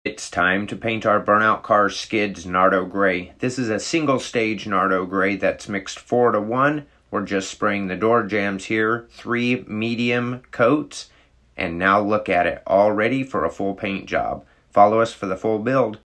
It's time to paint our burnout car skids Nardo Grey. This is a single stage Nardo Grey that's mixed 4-to-1. We're just spraying the door jambs here, 3 medium coats, and now look at it, all ready for a full paint job. Follow us for the full build.